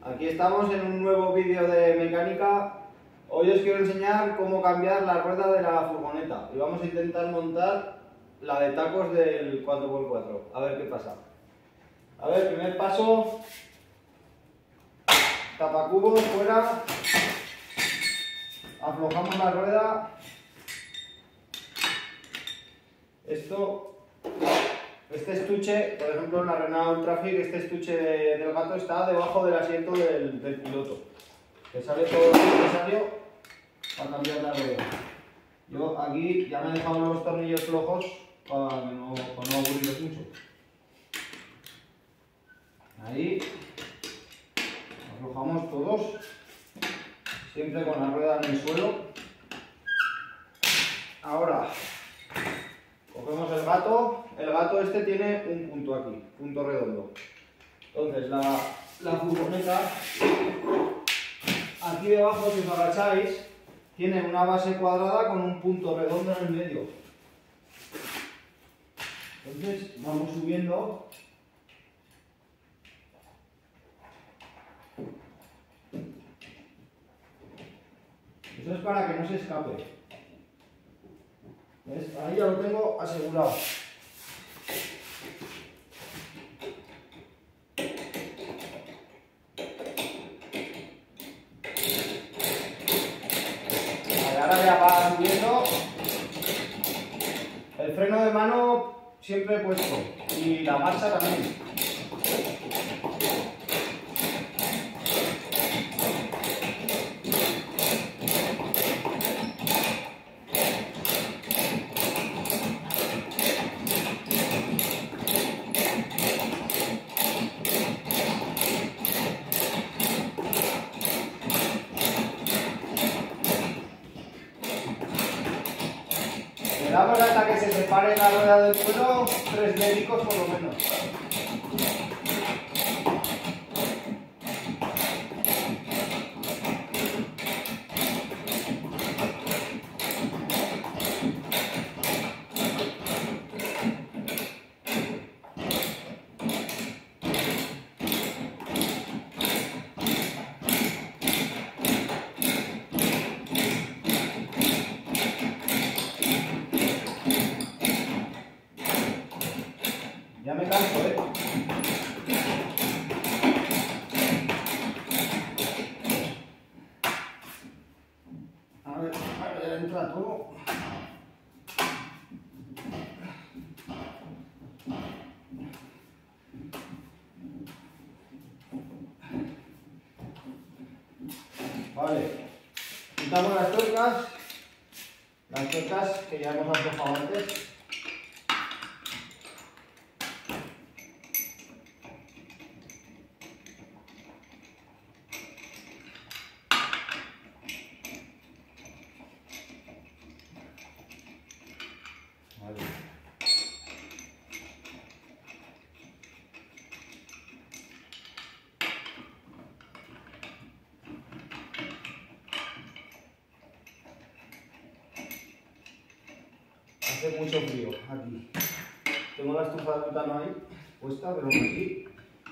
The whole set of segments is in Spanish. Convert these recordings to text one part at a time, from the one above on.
Aquí estamos en un nuevo vídeo de mecánica. Hoy os quiero enseñar cómo cambiar la rueda de la furgoneta y vamos a intentar montar la de tacos del 4x4, a ver qué pasa. A ver, primer paso, tapacubos fuera, aflojamos la rueda, este estuche, por ejemplo en la Renault Trafic, este estuche del gato está debajo del asiento del piloto, que sale todo lo necesario para cambiar la rueda. Yo aquí ya me he dejado los tornillos flojos para no aburrirlos mucho. Ahí aflojamos todos, siempre con la rueda en el suelo. Ahora cogemos el gato este tiene un punto aquí, punto redondo. Entonces la furgoneta, aquí debajo, si os agacháis, tiene una base cuadrada con un punto redondo en el medio. Entonces vamos subiendo. Eso es para que no se escape. ¿Ves? Ahí ya lo tengo asegurado. Ahora ya va subiendo. El freno de mano siempre he puesto y la marcha también. Le damos hasta que se separe la rueda del suelo 3 médicos por lo menos. Ya me canso, A ver, ya entra todo. Vale, quitamos las tuercas que ya hemos aflojado antes. Vale. Hace mucho frío aquí. Tengo la estufa de butano ahí puesta, pero aquí.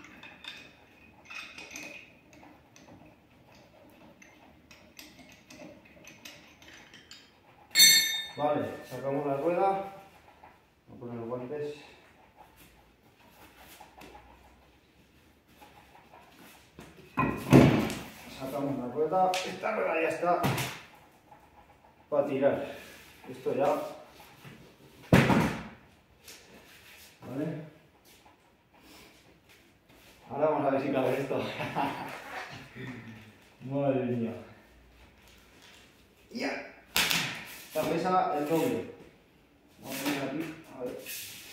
Vale, sacamos la rueda. Voy a poner los guantes. Sacamos la rueda. Esta rueda ya está para tirar. Esto ya. Vale. Ahora vamos a ver si cabe esto. Madre mía. Ya. Esta pesa el doble. Vamos a poner aquí. A ver.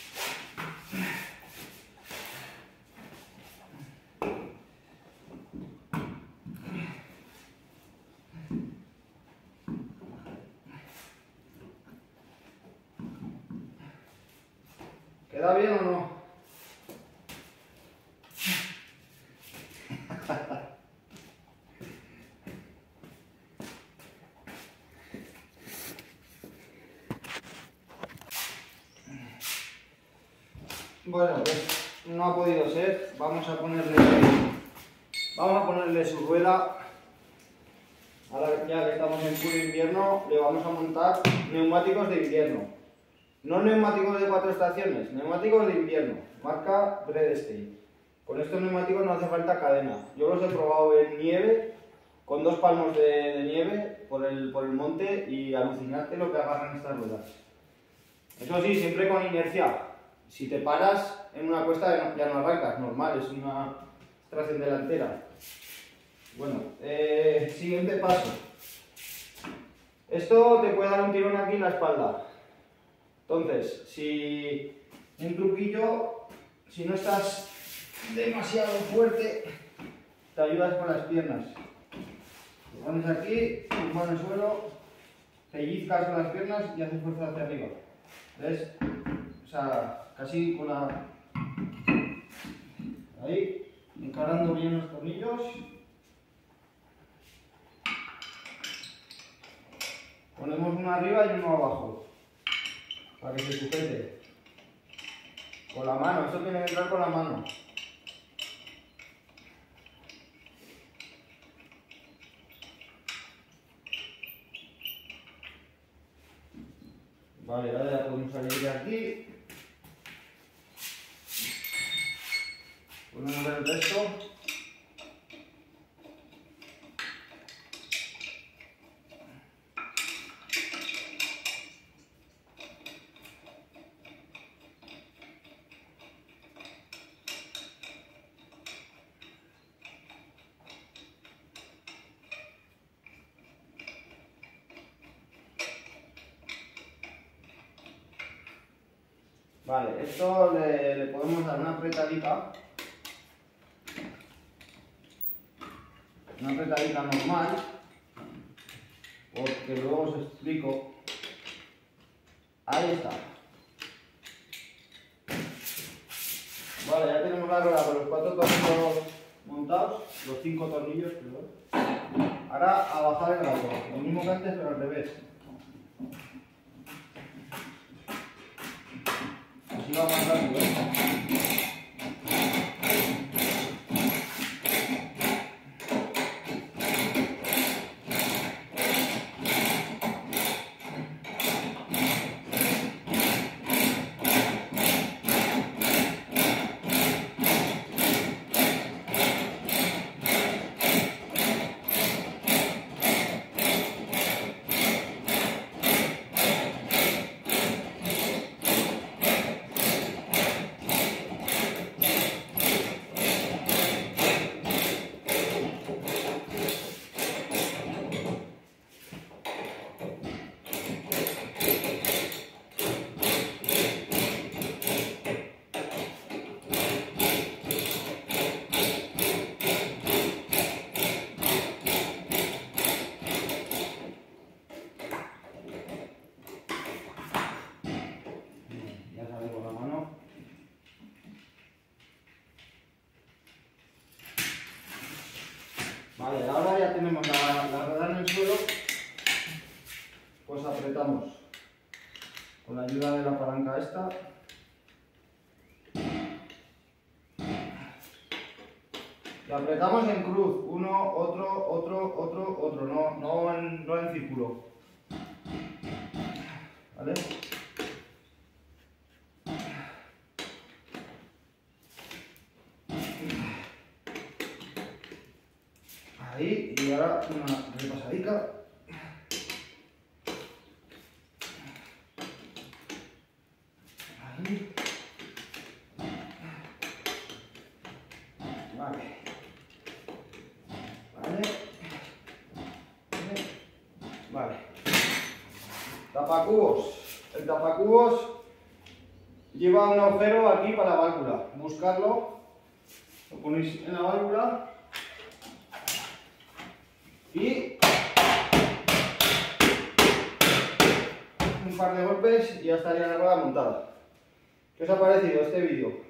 ¿Queda bien o no? Bueno, pues no ha podido ser. Vamos a Vamos a ponerle su rueda. Ahora ya que estamos en puro invierno, le vamos a montar neumáticos de invierno. No neumáticos de 4 estaciones, neumáticos de invierno, marca Bridgestone. Con estos neumáticos no hace falta cadena. Yo los he probado en nieve, con 2 palmos de nieve por el monte, y alucinante lo que agarran estas ruedas. Eso sí, siempre con inercia. Si te paras en una cuesta ya no arrancas, normal, es una tracción delantera. Bueno, siguiente paso. Esto te puede dar un tirón aquí en la espalda. Entonces, si un truquillo, si no estás demasiado fuerte, te ayudas con las piernas. Te pones aquí, tus manos en el suelo, pellizcas con las piernas y haces fuerza hacia arriba. ¿Ves? O sea, casi con la... Ahí, encarando bien los tornillos. Ponemos uno arriba y uno abajo, para que se sujete. Con la mano, esto tiene que entrar con la mano. Vale, ahora ya podemos salir de aquí. Ponemos el resto. Vale, esto le podemos dar una apretadita normal, porque luego os explico. Ahí está. Vale, ya tenemos la rueda con los 4 tornillos montados, los 5 tornillos, perdón. Ahora a bajar el gato, lo mismo que antes pero al revés. Así va más rápido, Vale, ahora ya tenemos la rueda en el suelo, pues apretamos con la ayuda de la palanca esta. Y apretamos en cruz, uno, otro, no en círculo. ¿Vale? Ahí, y ahora una repasadica. Ahí. Vale. Vale. Tapacubos. El tapacubos lleva un agujero aquí para la válvula. Buscarlo. Lo ponéis en la válvula. Y un par de golpes y ya estaría la rueda montada. ¿Qué os ha parecido este vídeo?